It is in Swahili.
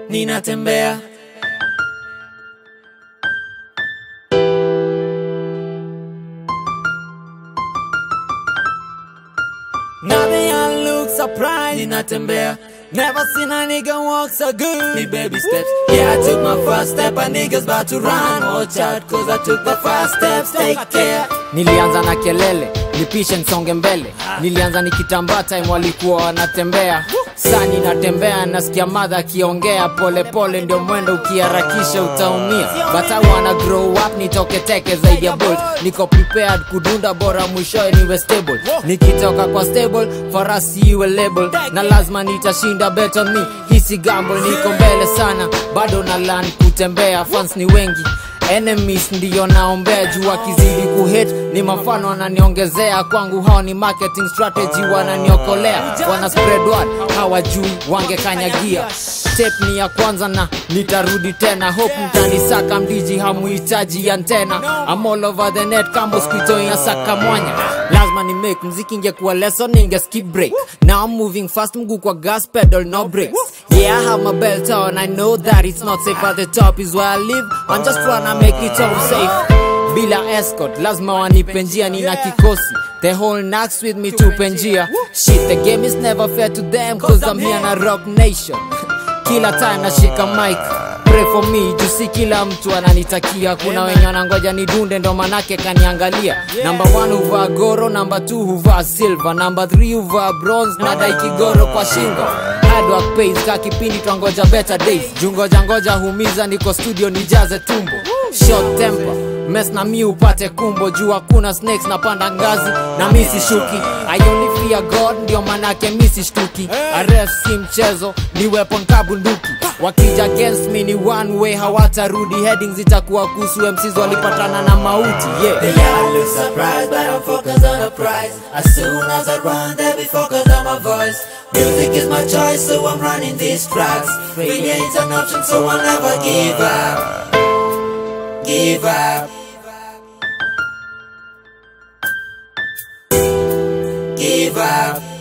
ninatembea. Now they all look surprised, ninatembea. Never seen a nigga walk so good. Me baby steps, yeah, I took my first step. And niggas about to run, watch out, cause I took the first steps. Take care. Nilianza na kelele, nipishe nsonge mbele. Nilianza nikitambaa time walikuwa wanatembea. Sani natembea, nasikia mother akiongea. Pole pole ndio mwendo, ukiharakisha utaumia. But I wanna grow up, nitoke teke zaidi ya bolt. Niko prepared kudunda, bora mwishoe niwe stable. Nikitoka kwa stable, farasi iwe label. Na lazima nitashinda, bet on me, hisi gamble. Niko mbele sana, bado na learn kutembea. Fans ni wengi, enemies ndiyo naombea. Juu wakizidi kuhate, ni mafano wananiongezea. Kwangu hao ni marketing strategy, wananiokolea. Wana spread word, hawajui wangekanyagia. Step ni ya kwanza na nitarudi tena. Hope mtanisaka mdiji, hamuhitaji antena. I'm all over the net, kama squito ya saka mwanya. Lazima ni make mziki, ingekuwa lesson ninge skip break. Now I'm moving fast, mguu kwa gas pedal, no brakes. Yeah, I have my belt on, I know that it's not safe. At the top is where I live, I'm just tryna make it all safe. Bila escort, lazima wanipe njia, nina kikosi. The whole knocks with me tupe njia. Shit, the game is never fair to them, cause I'm here na rock nation. Kila time nashika mic, pray for me, jusi kila mtu ananitakia. Kuna wenye wanangoja nidunde, ndo manake kaniangalia. Number 1 huvaa goro, number 2 huvaa silver, number 3 huvaa bronze, na dai kigoro kwa shingo. Hard work pays, kakipindi twangoja better days. Jungoja ngoja humiza, niko studio nijaze tumbo. Short temper, mess na mi upate kumbo. Juu hakuna snakes, napanda ngazi na misi shuki. I only fear God, ndio manake misi shtuki. Aref si mchezo, ni weapon kabunduki. Wakija against me ni one way, hawatarudi. Headings itakuwa kuhusu MCs walipatana na mauti. Yeah, they all look surprised, but I'm focused on the prize. As soon as I run, they be focused on my voice. Music is my choice, so I'm running these tracks. Failure ain't an option, so I'll never give up. Give up. Give up.